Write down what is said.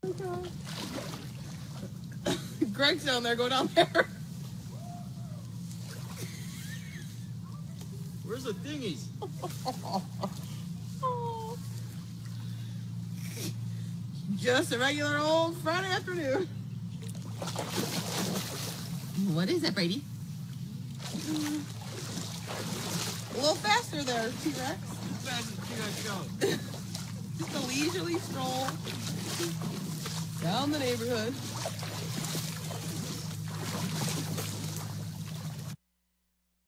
Greg's down there. Go down there. Where's the thingies? Just a regular old Friday afternoon. What is that, Brady? A little faster there, T-Rex. Fast as T-Rex goes. Just a leisurely stroll down the neighborhood.